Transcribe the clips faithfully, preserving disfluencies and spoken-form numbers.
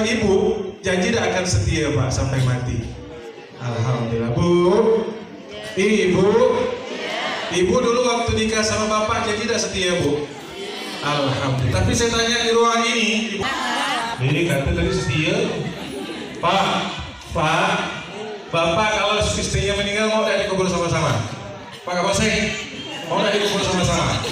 sama ibu, janji tidak akan setia Pak sampai mati. Alhamdulillah. Bu, ibu, ibu dulu waktu nikah sama bapak janji tidak setia Bu? Alhamdulillah. Tapi saya tanya di ruang ini, ibu, ini kata tadi setia. Pak, Pak, bapak kalau istrinya meninggal mau tidak dikubur sama-sama? Pak Kapolsek, mau tidak dikubur sama-sama?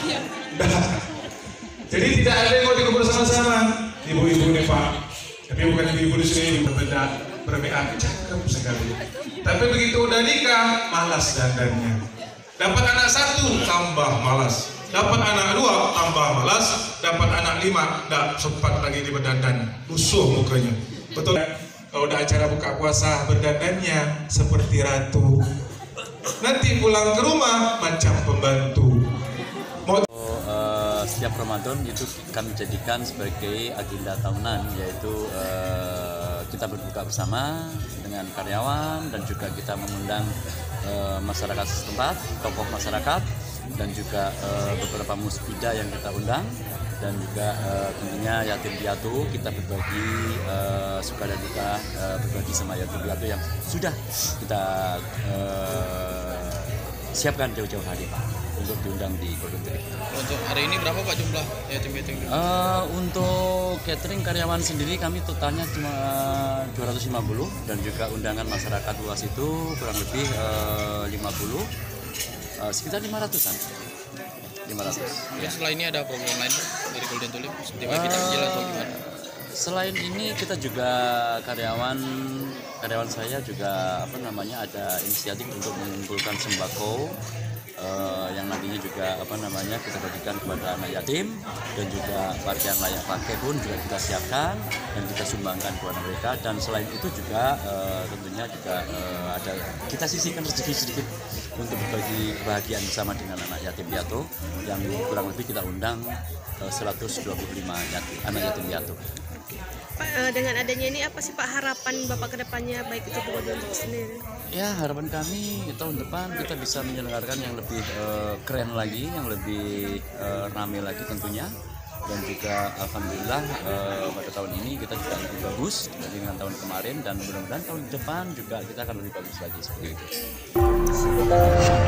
Jadi tidak ada yang mau dikubur sama-sama. Ibu-ibu nih Pak, tapi bukan ibu-ibu di sini berbeda, berbeda, cakep sekali. Tapi begitu udah nikah, malas dandannya. Dapat anak satu, tambah malas. Dapat anak dua, tambah malas. Dapat anak lima, tidak sempat lagi di berdandan, lusuh mukanya. Betul. Kalau udah acara buka puasa, berdandannya seperti ratu. Nanti pulang ke rumah macam pembantu. Mau uh, setiap Ramadan itu kami jadikan sebagai agenda tahunan, yaitu uh, kita berbuka bersama dengan karyawan dan juga kita mengundang uh, masyarakat setempat, tokoh masyarakat dan juga uh, beberapa musbidah yang kita undang, dan juga uh, tentunya yatim piatu kita berbagi uh, suka dan duka, uh, berbagi sama yatim piatu yang sudah kita uh, siapkan jauh-jauh hari Pak untuk diundang di Golden Tree. Untuk hari ini berapa Pak jumlah yatim piatu? Uh, untuk catering karyawan sendiri kami totalnya cuma dua ratus lima puluh dan juga undangan masyarakat luas itu kurang lebih uh, lima puluh, uh, sekitar lima ratusan. lima ratus. Ya, setelah ini ada program lain dari Golden Tulip seperti bagi takjil atau gimana? Selain ini kita juga karyawan karyawan saya juga apa namanya ada inisiatif untuk mengumpulkan sembako uh, yang nantinya juga apa namanya kita bagikan kepada anak yatim, dan juga pakaian layak pakai pun juga kita siapkan dan kita sumbangkan kepada mereka. Dan selain itu juga uh, tentunya juga uh, ada kita sisihkan rezeki sedikit untuk berbagi kebahagiaan bersama dengan anak yatim piatu yang kurang lebih kita undang uh, seratus dua puluh lima yatim, anak yatim piatu. Pak, dengan adanya ini apa sih Pak harapan Bapak ke depannya, baik itu Golden Tulip sendiri? Ya, harapan kami tahun depan kita bisa menyelenggarakan yang lebih uh, keren lagi, yang lebih uh, ramai lagi tentunya. Dan juga alhamdulillah uh, pada tahun ini kita juga lebih bagus dengan tahun kemarin, dan mudah-mudahan tahun depan juga kita akan lebih bagus lagi seperti itu.